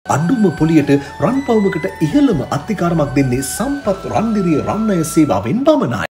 අඩුම පොලියට රන් පවුමකට ඉහළම අත්තිකාරමක් දෙන්නේ සම්පත් රන්දිරිය රන්නය සේවාවෙන් පමණයි.